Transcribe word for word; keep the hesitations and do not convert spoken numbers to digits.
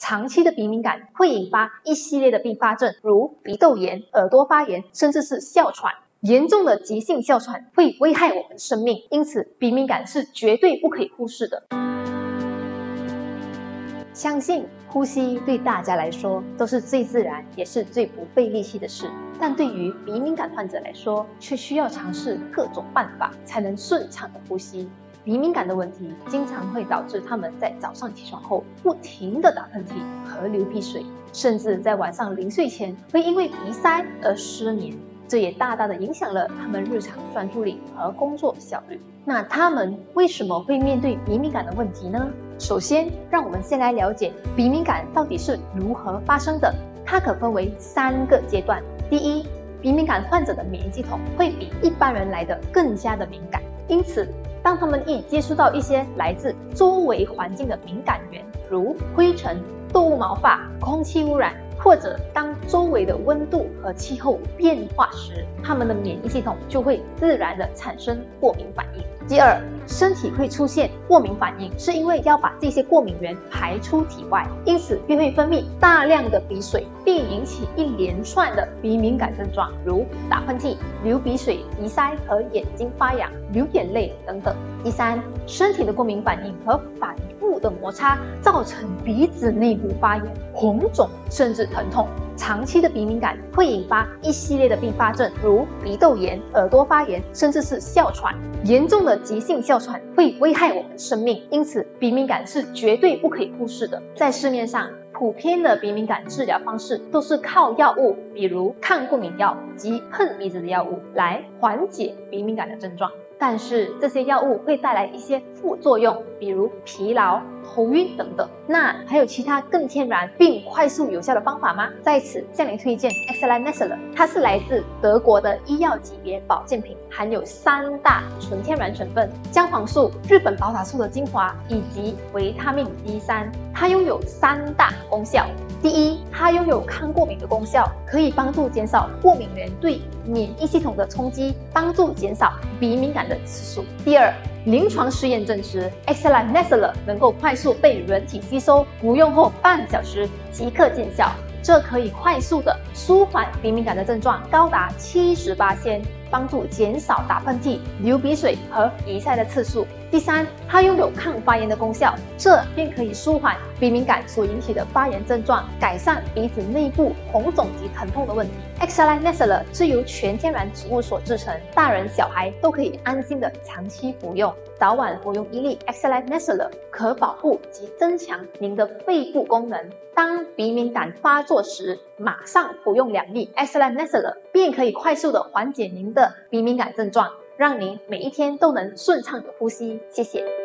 长期的鼻敏感会引发一系列的并发症，如鼻窦炎、耳朵发炎，甚至是哮喘。严重的急性哮喘会危害我们生命，因此鼻敏感是绝对不可以忽视的。相信呼吸对大家来说都是最自然也是最不费力气的事，但对于鼻敏感患者来说，却需要尝试各种办法才能顺畅的呼吸。鼻敏感的问题经常会导致他们在早上起床后不停地打喷嚏和流鼻水，甚至在晚上临睡前会因为鼻塞而失眠，这也大大的影响了他们日常专注力和工作效率。那他们为什么会面对鼻敏感的问题呢？首先，让我们先来了解鼻敏感到底是如何发生的。它可分为三个阶段。第一，鼻敏感患者的免疫系统会比一般人来的更加的敏感，因此当他们一接触到一些来自周围环境的敏感源，如灰尘、动物毛发、空气污染，或者当周围的温度和气候变化时，他们的免疫系统就会自然的产生过敏反应。第二，身体会出现过敏反应，是因为要把这些过敏源排出体外，因此便会分泌大量的鼻水，并引起一连串的鼻敏感症状，如打喷嚏、流鼻水、鼻塞和眼睛发痒、流眼泪等等。第三，身体的过敏反应和反复的摩擦造成鼻子内部发炎、红肿甚至疼痛。长期的鼻敏感会引发一系列的并发症，如鼻窦炎、耳朵发炎，甚至是哮喘。严重的急性哮喘会危害我们生命，因此鼻敏感是绝对不可以忽视的。在市面上，普遍的鼻敏感治疗方式都是靠药物，比如抗过敏药及喷鼻子的药物来缓解鼻敏感的症状。但是这些药物会带来一些副作用，比如疲劳、头晕等等。那还有其他更天然并快速有效的方法吗？在此向您推荐 Excellent Nestle， 它是来自德国的医药级别保健品，含有三大纯天然成分：姜黄素、日本宝塔素的精华以及维他命 D 三。它拥有三大功效。第一，它拥有抗过敏的功效，可以帮助减少过敏源对免疫系统的冲击，帮助减少鼻敏感的次数。第二，临床试验证实 Excellent Nestle 能够快速被人体吸收，服用后半小时即刻见效，这可以快速的舒缓鼻敏感的症状，高达 百分之七十八，帮助减少打喷嚏、流鼻水和鼻塞的次数。第三，它拥有抗发炎的功效，这便可以舒缓鼻敏感所引起的发炎症状，改善鼻子内部红肿及疼痛的问题。Excellent Nestle 是由全天然植物所制成，大人小孩都可以安心的长期服用。早晚服用一粒 Excellent Nestle 可保护及增强您的肺部功能。当鼻敏感发作时，马上服用两粒 Excellent Nestle， 便可以快速的缓解您的鼻敏感症状，让您每一天都能顺畅的呼吸。谢谢。